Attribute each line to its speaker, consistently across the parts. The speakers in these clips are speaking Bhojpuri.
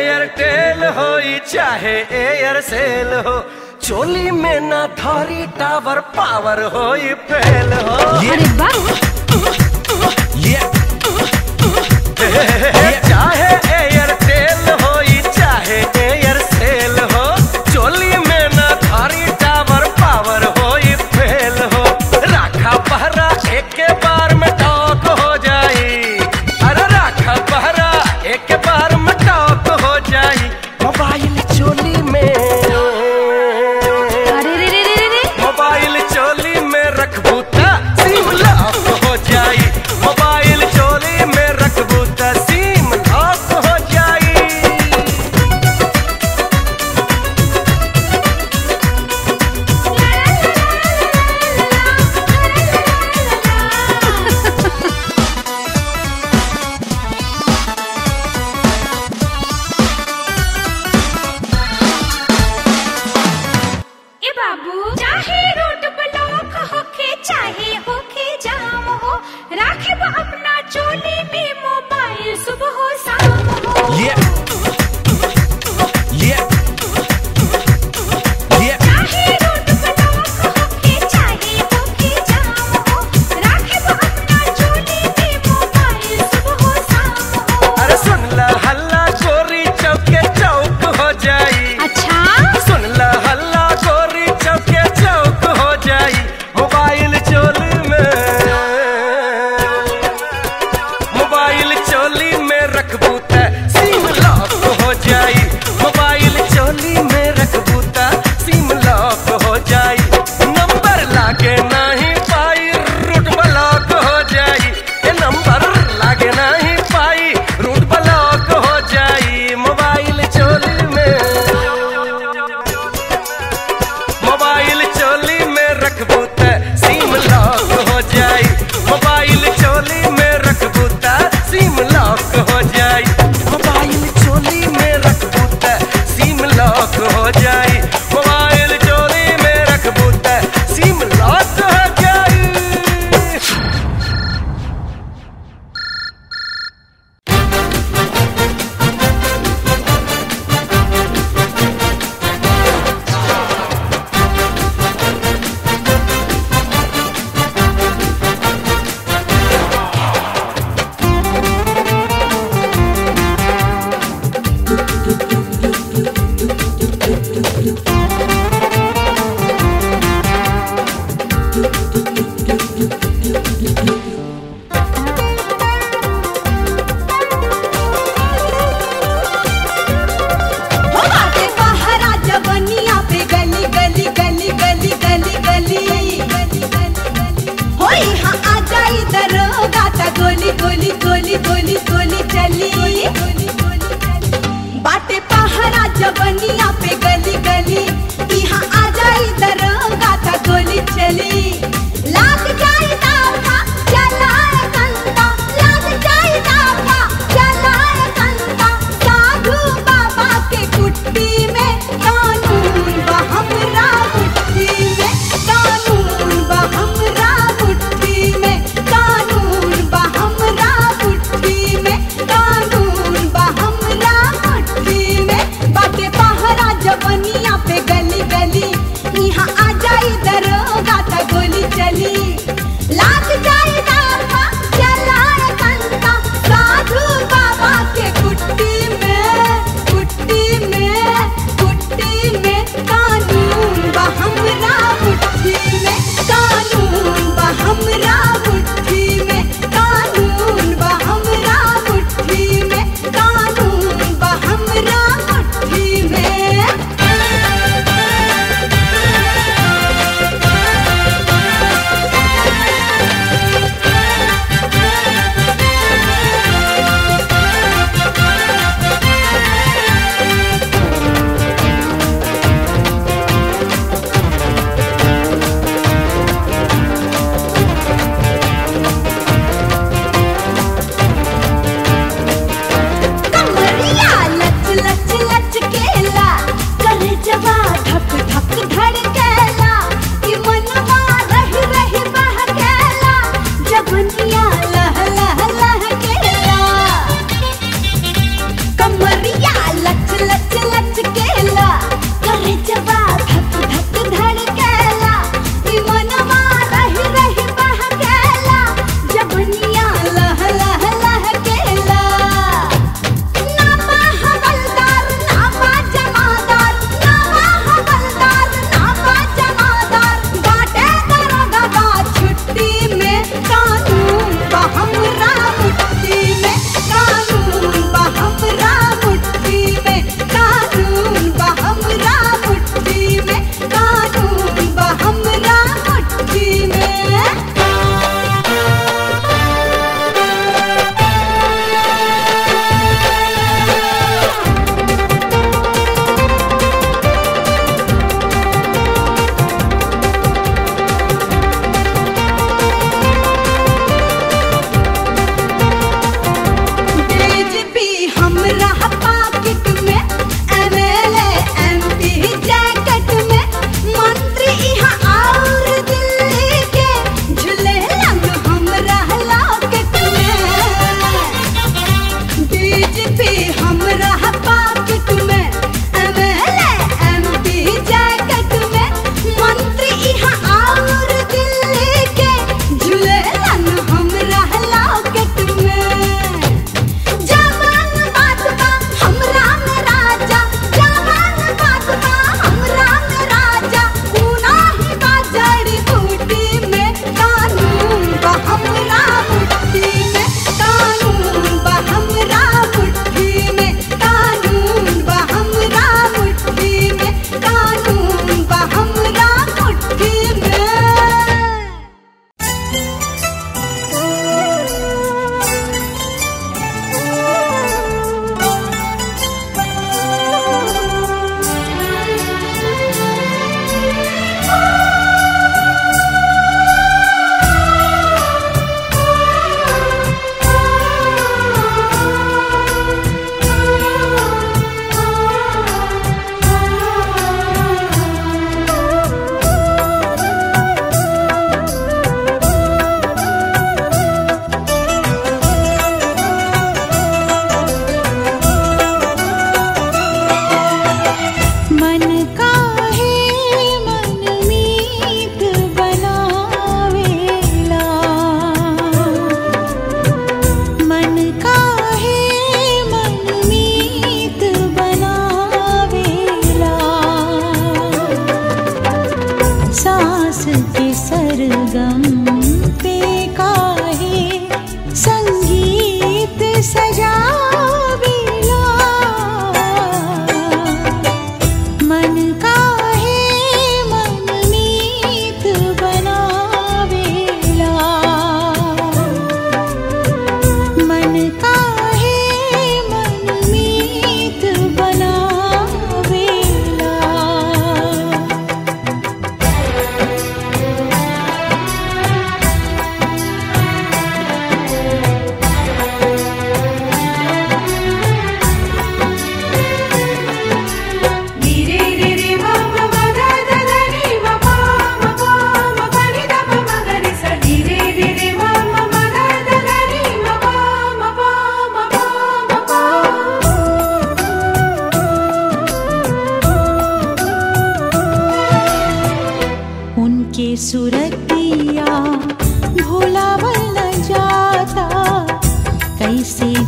Speaker 1: एयरटेल हो चाहे एयरसेल हो, चोली में ना धारी टावर पावर हो फेल हो।
Speaker 2: अरे वाह।
Speaker 1: चाहे एयरटेल हो चाहे एयरसेल हो, चोली में ना धारी टावर पावर हो फेल हो। राखा पहरा एक बार में टॉक हो जाई, अरे राखा पहरा एक बार में टॉक हो जाई। मोबाइल चोली में, मोबाइल चोली में रखबू ता सिम लॉक हो जाई। मोबाइल चोली में रखबू ता सिम लॉक हो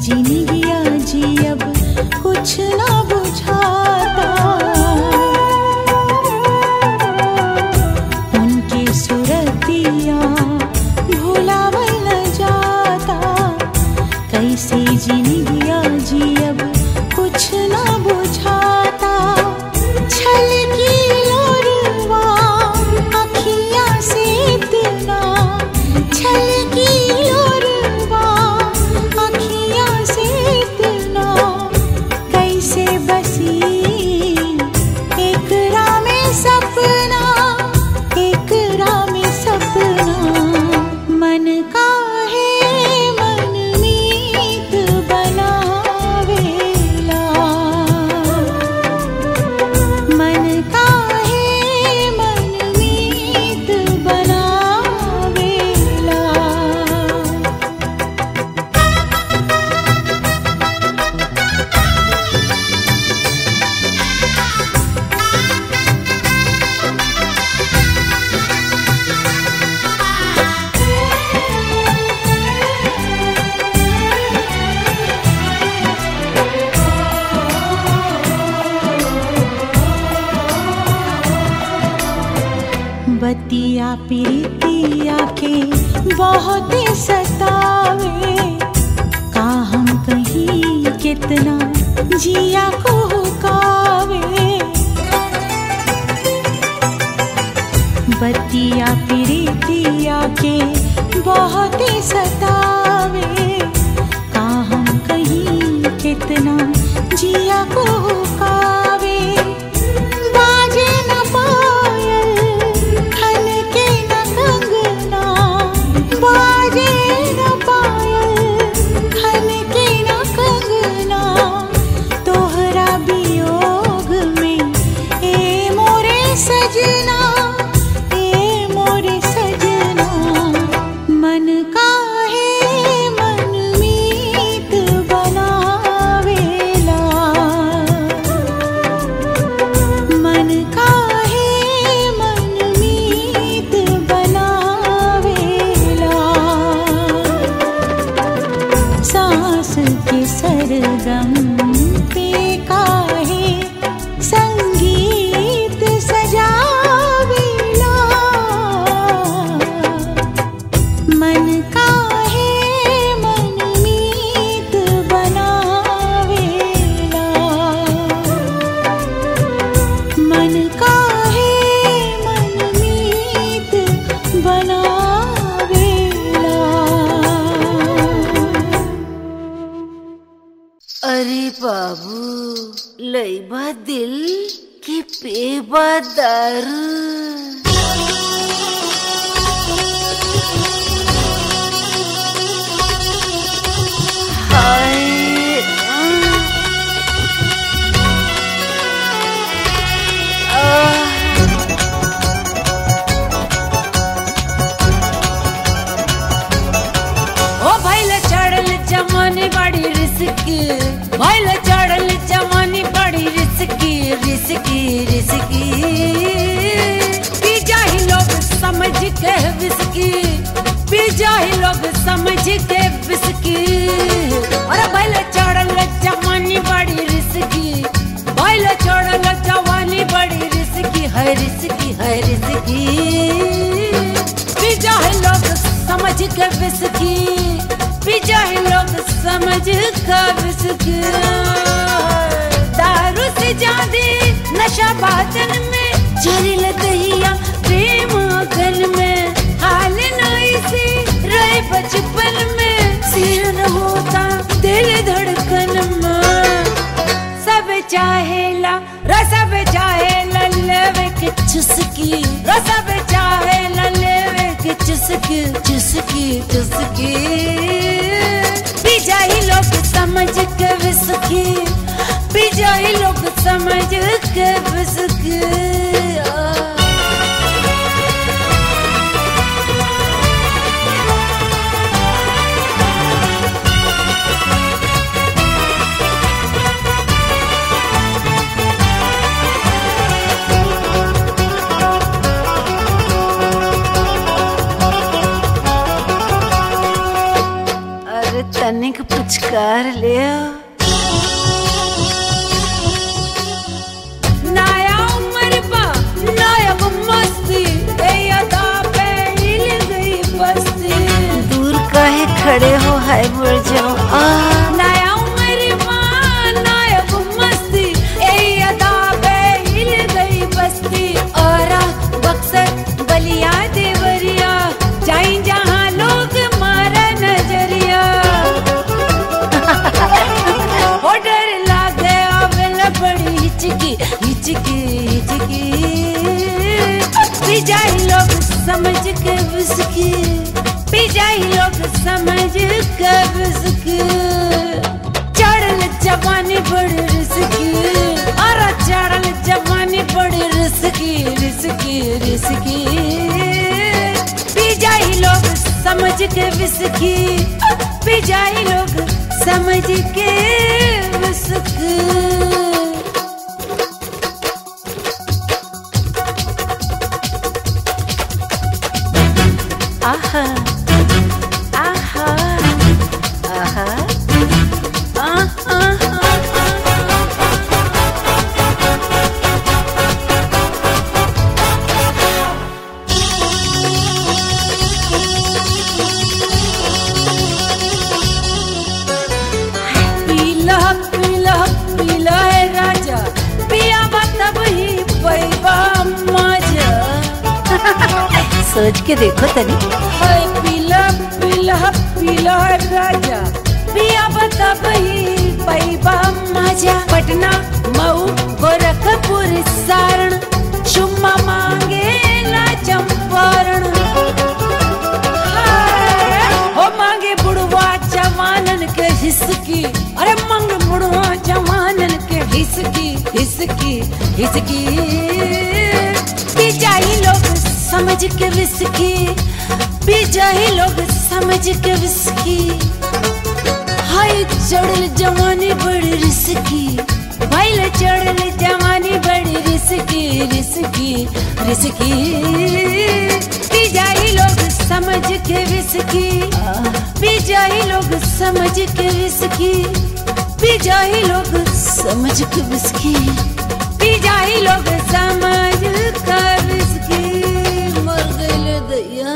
Speaker 2: जिंदगिया जी अब कुछ ना बुझाता। उनके सुरतिया भुलावल न जाता। कैसे जिंदगिया जी अब कुछ ना बुझाता। छलकी लोरवा अखियाँ से इतना, छलकी लोरवा अखियाँ से इतना। कैसे बसी एकरा में सपना, एकरा में सपना। मन का है मन मीत बनावेला। मन का है मन मीत बनावेला। बतिया प्रीतिया के बहुत सतावे। का हम कहीं कितना जिया को हुकावे। बतिया प्रीतिया के बहुत सतावे। का हम कहीं कितना जिया को हुकावे। बाजे न पायल खन के न कंगना। बाजे न पायल खन के न कंगना। तोहरा वियोग में ए मोरे सजना, ए मोरे सजना। मन का है मन मीत बनावेला। मन का है मन मीत बनावेला। सांस के सरगम पे काहे संगीत सजावेला। मन का है मन मीत बनावेला। मन का है मन मीत बनावेला।
Speaker 3: अरे बाबू, लईबा दिल की पेबा दारू। हाय ओ भैले चढ़ल जमानी बड़ी रिस्की। भैले चढ़ल जमानी बड़ी रिस्की, रिस्की, रिस्की। पी जाही लोग समझ के विस्की, पी जाही लोग समझ के विस्की। अरे भैले चढ़ल जमानी बड़ी रिस्की। भैले चढ़ल जवानी बड़ी रिस्की है, रिस्की है, रिस्की। पी जाही लोग समझ के विस्की, पी जाही लोग समझ का विस्की। दारू से ज्यादा नशा बादन में, जहरील दहिया प्रेम अगन में। हाल नाई से रहे बचपन में, सिर न होता दिल धड़कन में। सब चाहेला रसब चाहेला लेवे के चुस्की। रसब चाहेला लेवे के चुस्की, चुस्की, चुस्की। पी जाही लोग समझ के विस्की, पी जाही लोग समझ के विस्की। तनिक पुचका कर लियो। नया उम्र बा नायब मस्ती, अदा पे हिल गई बस्ती। दूर काहे खड़े हो, हाय मुड़ जाओ। नया उम्र बा नायब मस्ती, अदा पे हिल गई बस्ती। और बक्सर बलिया देवरिया, जाई जहाँ लोग मारा नजरिया। हो डर लागे आवेला बड़ी हिचकी हिचकी हिचकी। पी जाई लोग समझ के विस्की, पी जाई लोग समझ के विस्की। चढ़ल जवानी बड़ी रिस्की, और चढ़ल जवानी बड़ी रिस्की रिस्की रिस्की। पी जाई लोग समझ के विस्की, पी जाई लोग समझ के विस्की। आहा आहा आहा आहा। पीला पीला पीला है राजा, पिया तब ही पैबा मजा। सोच के देखो तनी। पीला पीला पीला है राजा, पिया तब ही पैबा मजा। पटना मऊ गोरखपुर सारण, चुम्मा मांगे ला चंपारण। हो मांगे बुढ़वा जवानन के हिसकी, अरे मांगे बुढ़वा जवानन के हिसकी हिसकी हिसकी। पी जाई लोग समझ के विस्की, पी जाई लोग समझ के विस्की। हाय चढ़ल जवानी बड़ी रिस्की, भाई चढ़ल जवानी बड़ी रिस्की रिस्की रिस्की। पी जाई लोग समझ के विस्की, पी जाई लोग समझ के विस्की। पी जाई लोग समझ के विस्की, पी जाई लोग समझ के विस्की। मर गइल दैया।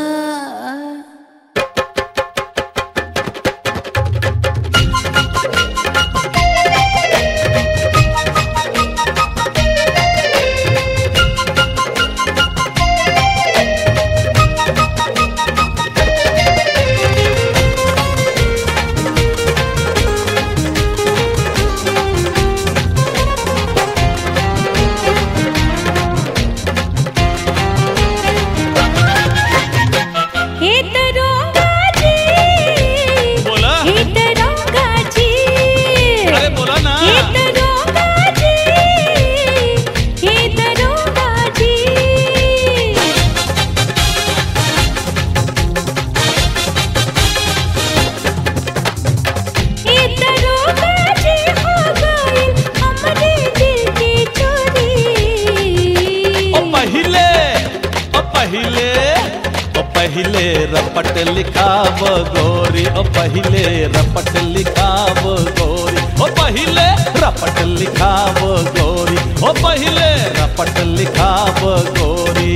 Speaker 4: पहिले रपट लिखाव गोरी, ओ पहिले रपट लिखाव गोरी, ओ पहिले रपट लिखाव गोरी, ओ पहिले रपट लिखाव गोरी।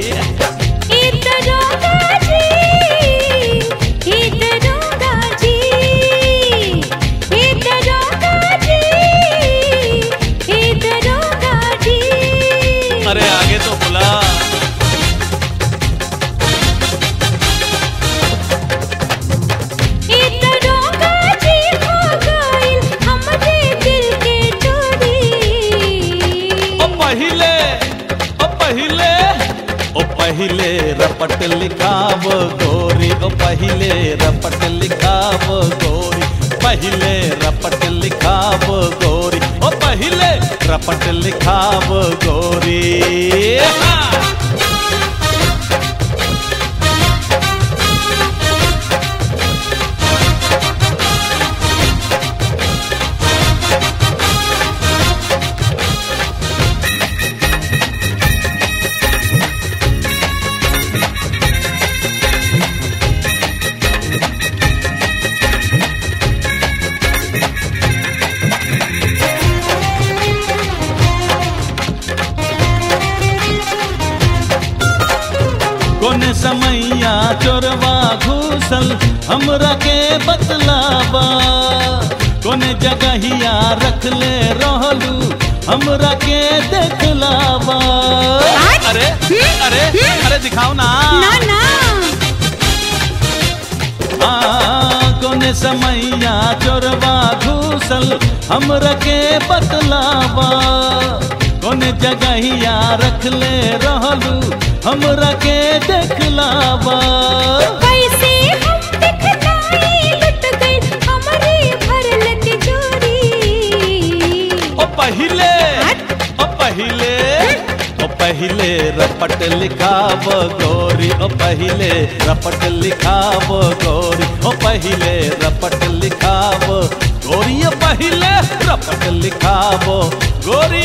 Speaker 4: अरे आगे तो बुला। पहिले रपट लिखाव गोरी, ओ पहिले रपट लिखाव गोरी, पहिले रपट लिखाव गोरी, ओ पहिले रपट लिखाव गोरी। समैया चोरवा घूसल हमरा के बतलावा कोने जगहिया रख ले रहलू हमरा के देखलावा। अरे अरे अरे दिखाओ ना।
Speaker 3: ना ना
Speaker 4: कोने समैया चोरवा घूसल हमरा के बतलावा कोने जगहिया रख ले रहलू हमरा के देखलावा।
Speaker 2: कैसे हम दिखलाई लुट गई हमारी भरल तिजोरी।
Speaker 4: ओ पहिले रपट लिखाव गोरी ओ पहिले रपट लिखाव गोरी ओ पहिले रपट लिखाव गोरी ओ पहिले रपट लिखाव गोरी।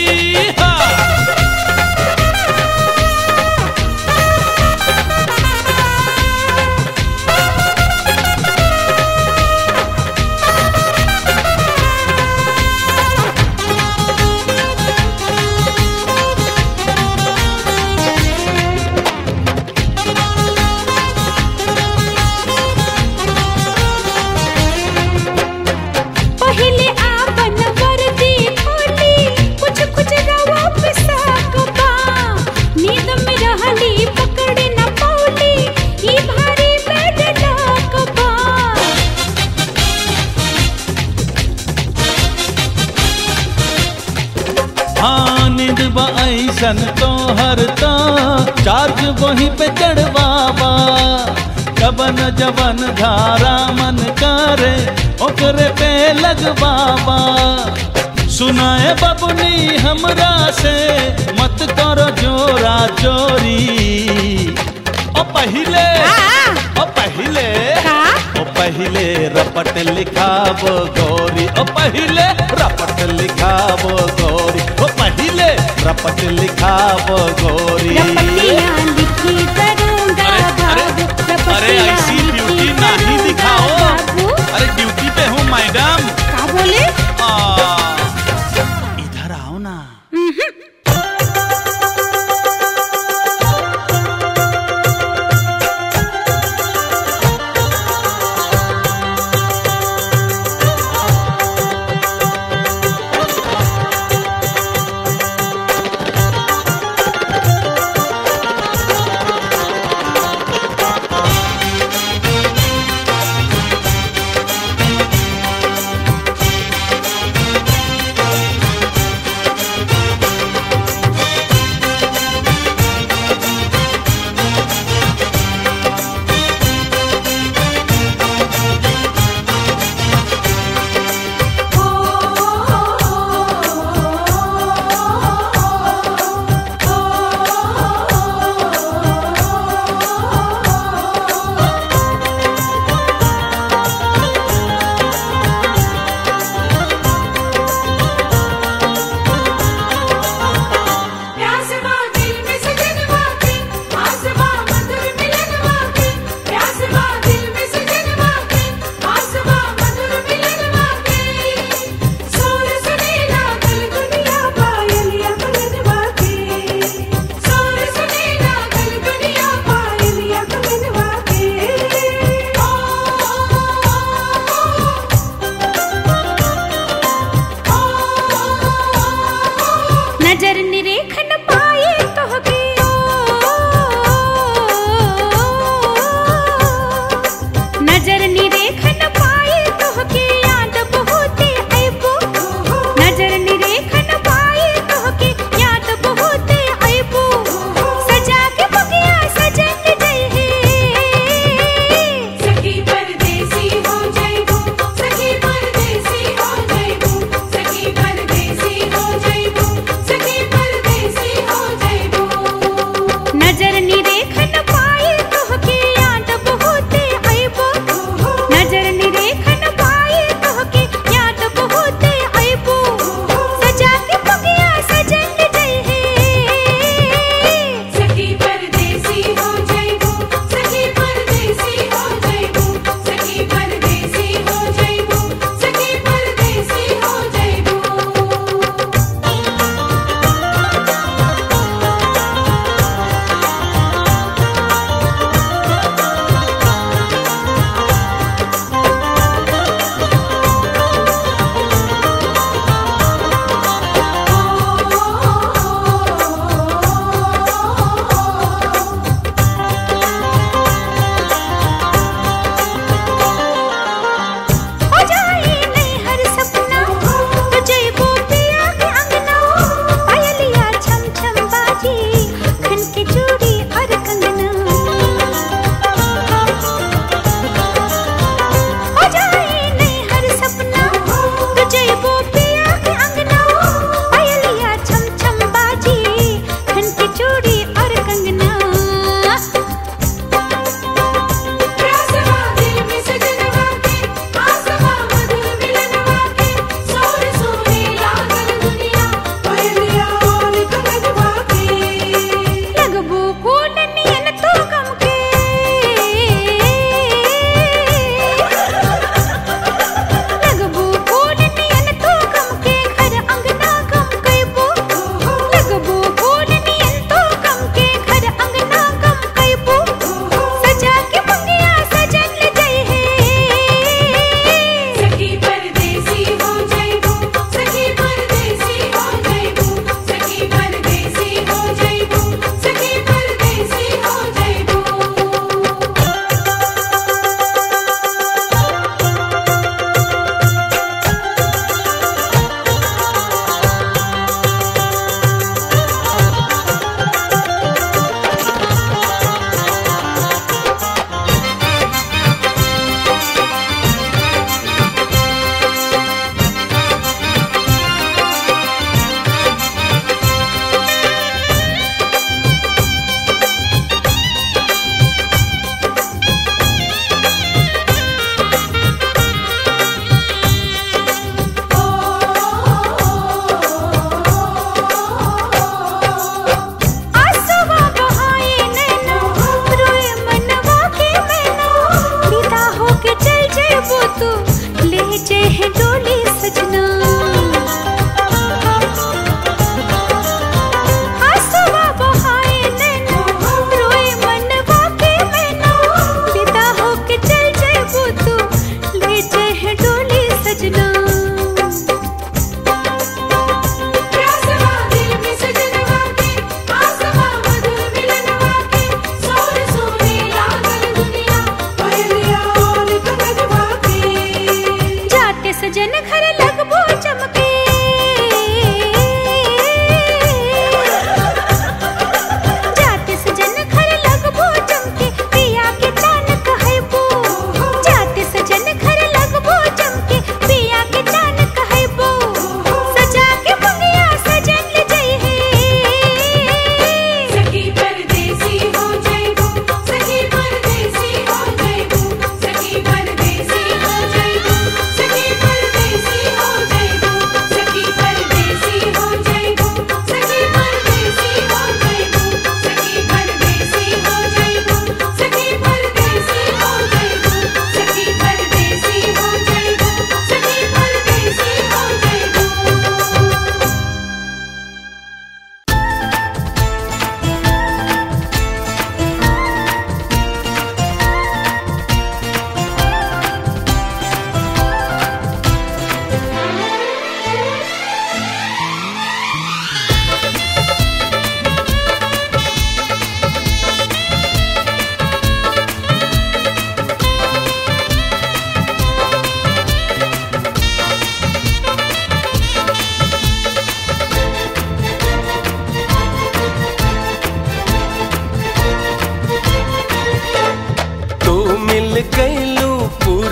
Speaker 2: पहले आपन वर्दी खोली कुछ कुछ रवा पिसाकबा नींद में रहली पकड़े न पौली ई भारी बेड डाकबा।
Speaker 4: नींद बा ऐसन तोहर तो चार्ज वहीं पे चढ़वावा जबन जबन धारा मन करे ओकरे पे लगवावा। सुनाए बबुनी हमरा से मत करो जोरा जोरी ओ पहिले रपट लिखाव गोरी ओ पहिले रपट लिखाव गोरी ओ पहिले रपट लिखाव गोरी।
Speaker 2: रपटियां लिखी करूंगा बाबू
Speaker 4: अरे ऐसी ड्यूटी नहीं दिखाओ। अरे ड्यूटी पे हूँ मैडम।
Speaker 2: क्या बोले?
Speaker 4: इधर आओ ना।
Speaker 2: नजर निरेखन पाए तोहके नजर निरेखन पाए तोहके याद बहुते आइबो। नजर निरेखन पाए तोहके याद बहुते आइबो। सजा के बगिया सजन जई है सखी परदेसी हो जाइबो सखी परदेसी हो जाइबो सखी परदेसी हो जाइबो सखी पर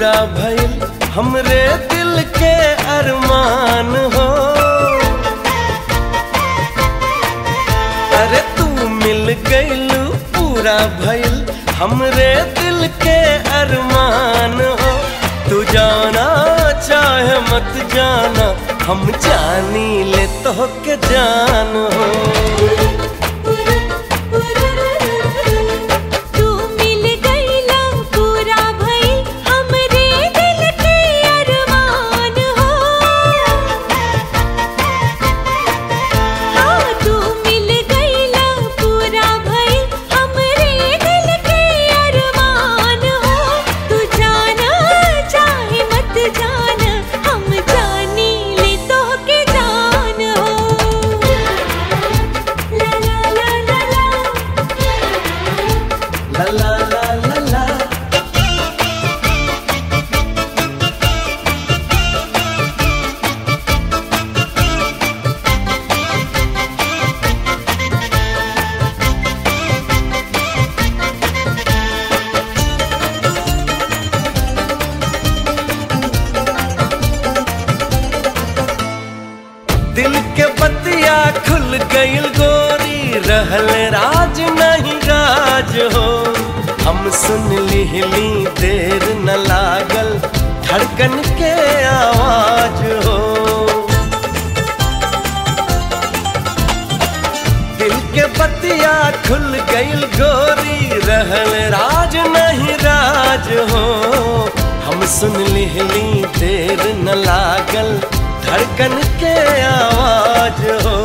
Speaker 1: पूरा भइल हमरे दिल के अरमान हो। अरे तू मिल गइलू पूरा भइल हमरे दिल के अरमान हो। तू जाना चाहे मत जाना हम जानी ले तो के जान हो। दिल के बतिया खुल गइल गोरी रहल राज नहीं राज हो। हम सुन लिहली देर न लागल धड़कन के आवाज हो। दिल के बतिया खुल गइल गोरी रहल राज नहीं राज हो। हम सुन लिहली देर न लागल धड़कन के आवाज हो।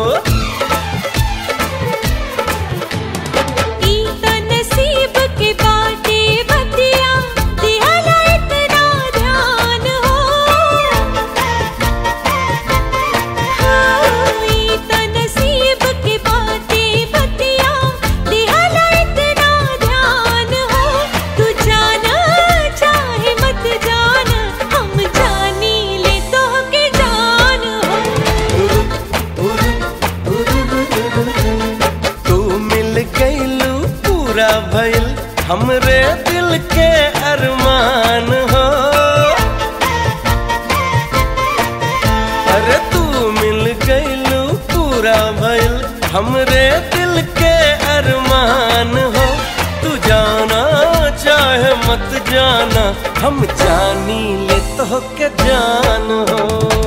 Speaker 2: नसीब के बाटे बतिया दियाला इतना ध्यान हो। नसीब के बाटे बतिया दियाला इतना ध्यान हो। तू जाना चाहे मत जाना हम जानी ले तो के जान हो।
Speaker 1: तू मिल गइलू पूरा भइल हमरे दिल के अरमान हो। अरे तू मिल गइलू पूरा भइल हमरे दिल के अरमान हो। तू जाना चाहे मत जाना हम जानी ले तो के जान हो।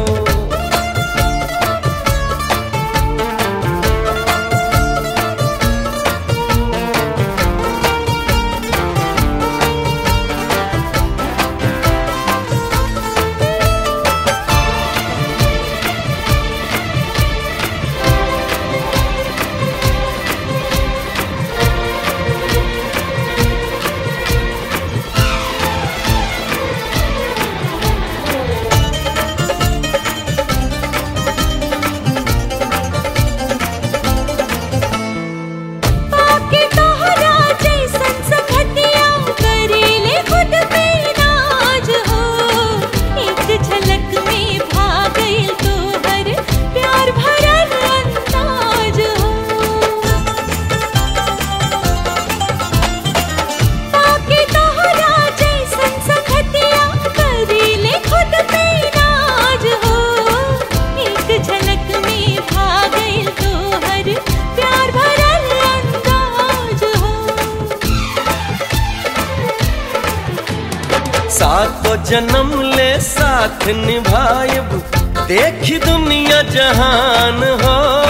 Speaker 1: सातों जन्म ले साथ निभाएब देखी दुनिया जहान हो।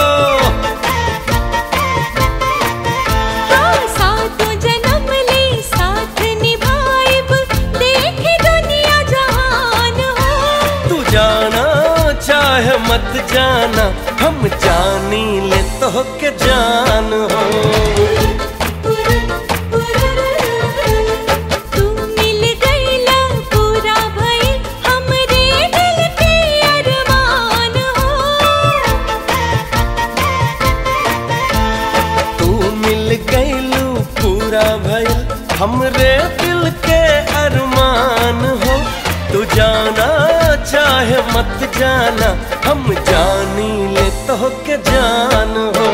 Speaker 2: सातों जन्म ले साथ निभाएब देखी दुनिया जहान हो।
Speaker 1: तू जाना चाहे मत जाना हम जानी ले तो के जान हो। हमरे दिल के अरमान हो। तू जाना चाहे मत जाना हम जानी ले तो के जान हो।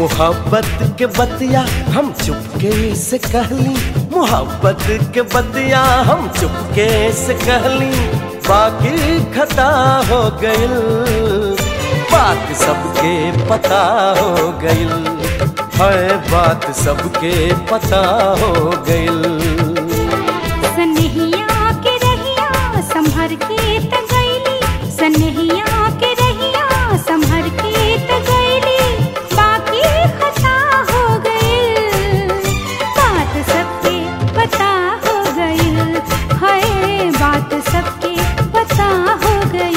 Speaker 1: मोहब्बत के बतिया हम चुपके से कहली, मोहब्बत के बतिया हम चुपके से कहली, बाकी खता हो गइल, बात सबके पता हो गइल, है बात सबके पता हो गइल।
Speaker 2: सनहिया के रहिया संभर के त गइली, सनहिया के रहिया संभर के त गइली, बाकी खता हो गइल, बात सबके पता हो गइल, है बात सबके पता हो गइल।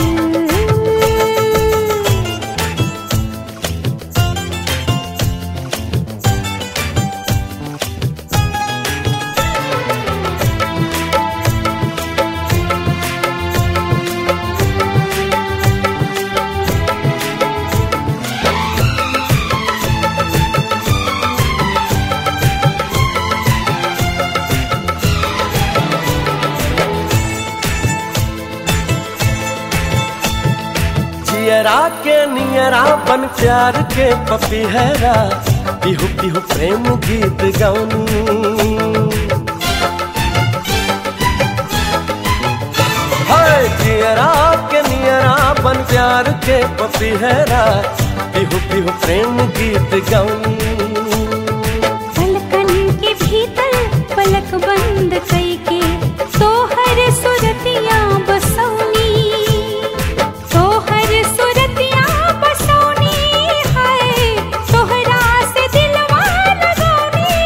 Speaker 1: नियरा के नियरा बन प्यार के पपीहरा, पिहु पिहु प्रेम गीत गौनी, हाय नियरा के नियरा बन प्यार के पपीहरा, पिहु पिहु प्रेम गीत गौनी।
Speaker 2: पलकन के भीतर पलक बंद कई के तोहर सुरतिया बसौनी, तोहर सुरतिया बसौनी, है तोहरा से दिलवा लगौनी।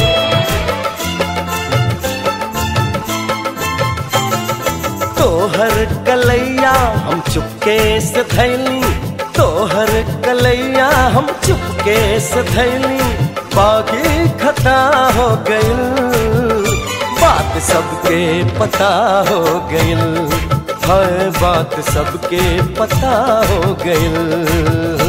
Speaker 1: तोहर कलैया हम चुपके से धैली, तोहर कलैया हम चुपके से धैली, बाकी खता हो गइल, बात सबके पता हो गइल, है बात सबके पता हो गइल।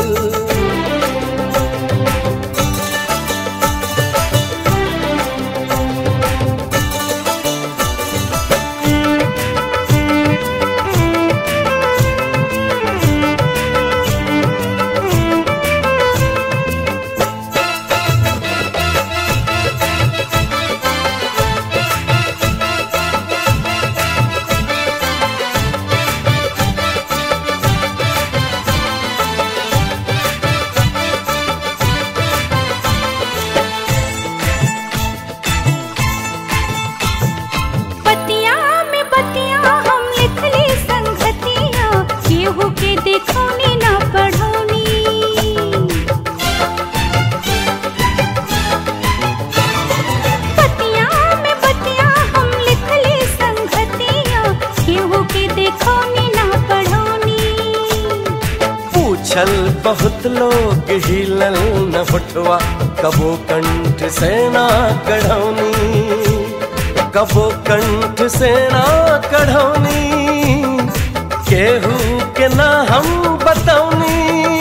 Speaker 1: बहुत लोग हिलल न फुटवा, कबो कंठ से ना कढ़ौनी, कबो कंठ से ना कढ़ौनी, केहू के ना हम बतौनी।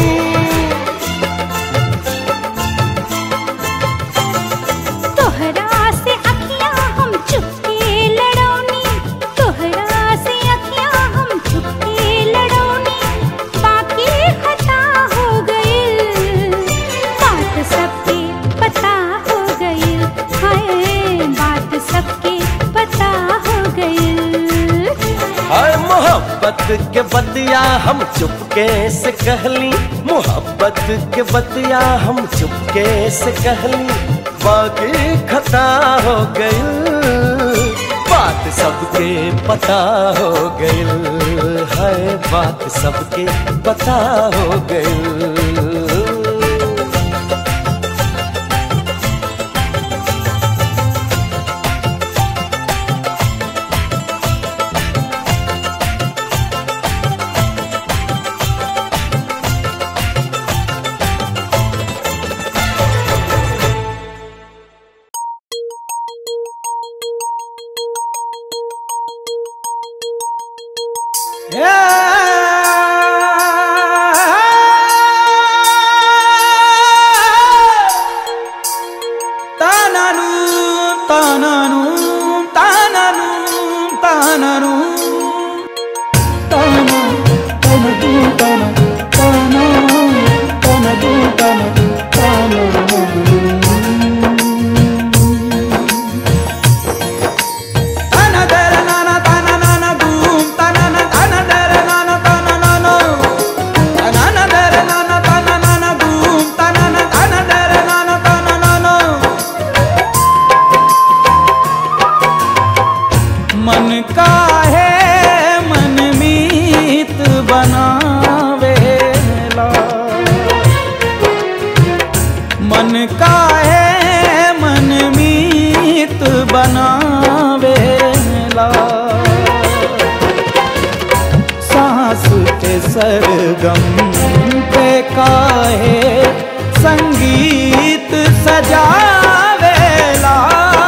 Speaker 2: तोहरा से अखियां हम चुपके लड़ौनी, तोहरा से अखियां हम चुपके लड़ौनी, बाकी खता हो गइल, बात सबके पता हो गइल, हाय बात सबके पता हो गइल।
Speaker 1: हाय मोहब्बत के बतिया हम चुपके से कहली, मोहब्बत के बतिया हम चुपके से कहली, बाकी खता हो गइल, बात सबके पता हो गइल, है बात सबके पता हो गइल।
Speaker 5: बनावेला। मन काहे मनमीत बनावेला। सांस के सरगम पे काहे संगीत सजावेला।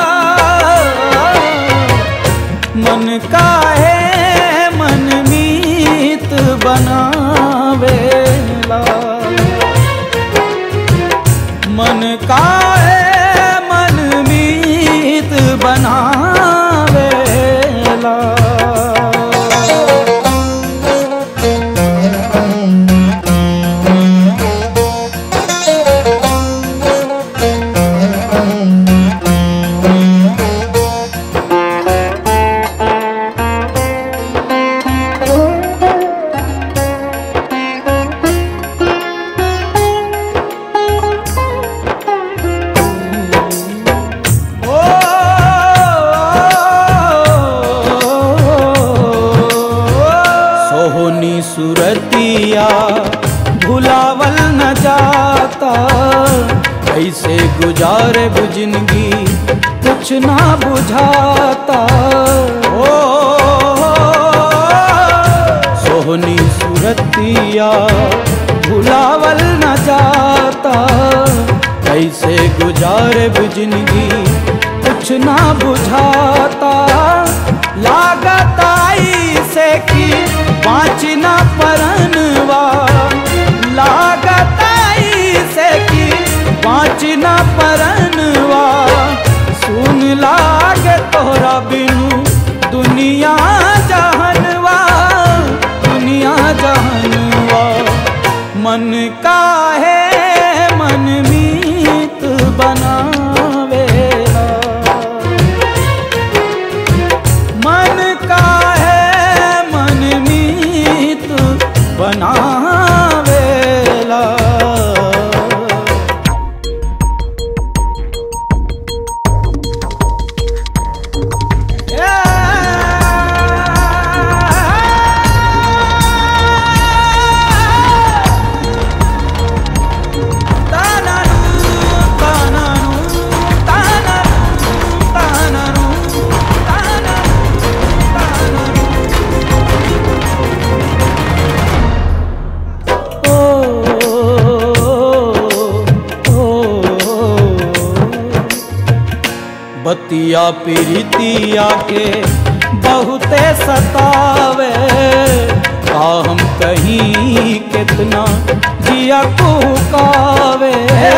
Speaker 5: मन काहे मनमीत बनावेला। मन काहे मनमीत बनावेला। सुरतिया भुलावल न जाता, ऐसे गुजारे जिंदगी कुछ ना बुझाता। ओ सोहनी सुरतिया भुलावल न जाता, ऐसे गुजारे जिंदगी कुछ ना बुझाता। लागत आई से कि बाँचना परनवा, लागत आई से कि बाँचना परनवा। सुन लागे तोहरा बिनु दुनिया जहनवा, दुनिया जहनवा। मन काहे मनमीत बनावेला। मन काहे मनमीत बनावेला। बतिया प्रीतिया के बहुते सतावे, का हम कहीं कितना जिया कुकावे।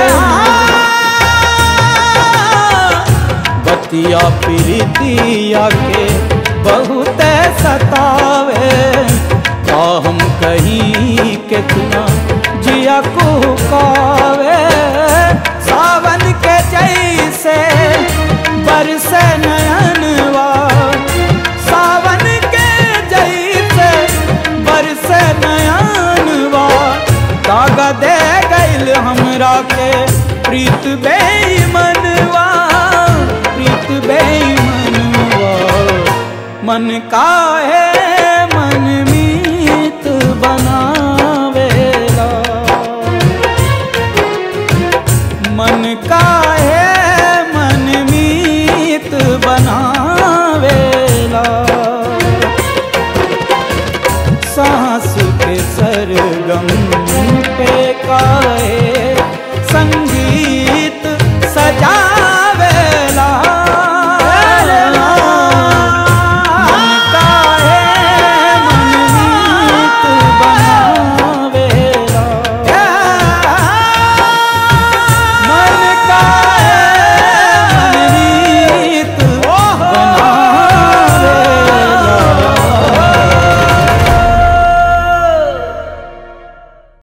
Speaker 5: बतिया प्रीतिया के बहुते सतावे, का हम कहीं कितना जिया कुकावे। सावन के जैसे बरसे नयनवा, सावन के जैसे बरसे नयनवा। दागा दे गइल हमरा के प्रीत बेईमनवा, प्रीत बेईमनवा। मन काहे मनमीत बनावेला। मन काहे मनमीत बनावेला। सांस के सरगम पे काहे